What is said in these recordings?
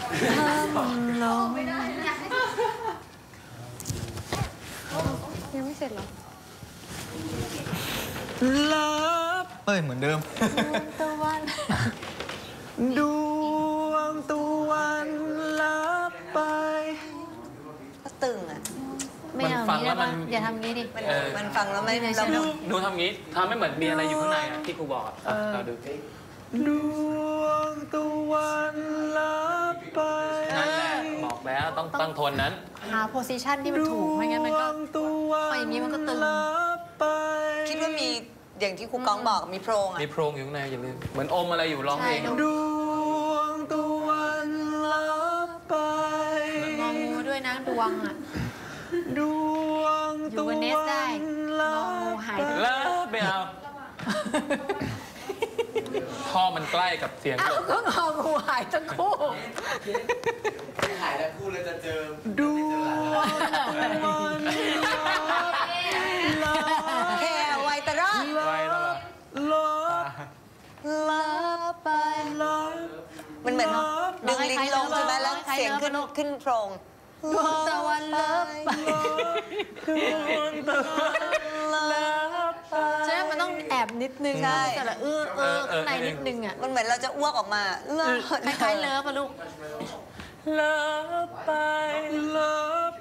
ลงยังไม่เสร็จหรอลับเหมือนเดิมตะวันดวงตะวันลับไปก็ตึงอ่ะไม่เอาอย่างนี้ได้ปะอย่าทำงี้ดิมันฟังแล้วไม่เราหนูทำงี้ทำให้เหมือนมีอะไรอยู่ข้างในอะที่ครูบอกอะเราดูดวงตะวันลับไปนั่นแหละบอกแล้วต้องตั้งโทนนั้นหาโพสิชันที่มันถูกไม่งั้นมันก็ดวงตะวันพออย่างนี้มันก็ตึงลับไปคิดว่ามีอย่างที่ครูก้องบอกมีโพรงอ่ะมีโพรงอยู่ข้างในอย่าลืมเหมือนอมอะไรอยู่ร้องเพลงใช่ดวงตะวันลับไปงองูด้วยนะดวงอ่ะดวงอยู่ตะบนเนสวัได้นงลัองูบหายไปแล้วไม่เอาท่อมันใกล้กับเสียงอ้าวก็งองูหายทั้งคู่หายแล้วคู่เลยจะเจอดวงตะวันลับแค่ไวตะรอดไว้แล้วล่ะลับลาไปลับมันเหมือนดึงลิ้นลงใช่ไหมแล้วเสียงขึ้นโพรงดวงตะวันเลิฟไปดวงตะวันลับไปใช่ไหมมันต้องแอบนิดนึงแต่ละข้างในนิดนึงอ่ะมันเหมือนเราจะอ้วกออกมาเลิศคล้ายๆเลิฟอะลูกลับไปลับ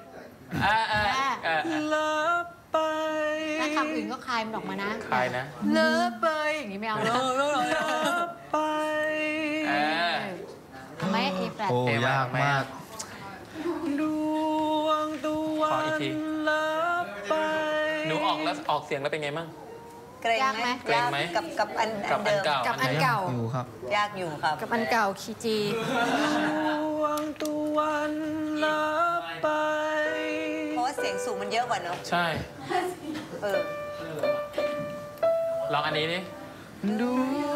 ลับไปถ้าคำอื่นก็คลายมันออกมานะคลายนะเลิฟไปอย่างนี้ไม่เอาเลยลับไปทำไหมเอแฟลตโอ้ยากมากดวงตะวัขออีกทีนลับไปหนูออกแล้วออกเสียงแล้วเป็นไงมั่งเกรงไหมเกรงไหมกับอันกับอัเดินมเก่ากับอันเก่าอยู่ครับยากอยู่ครับกับอันเก่าคีจีดวงตะวันลับไปเพราะว่าเสียงสูงมันเยอะกว่าเนอะใช่เออลองอันนี้นี่ดว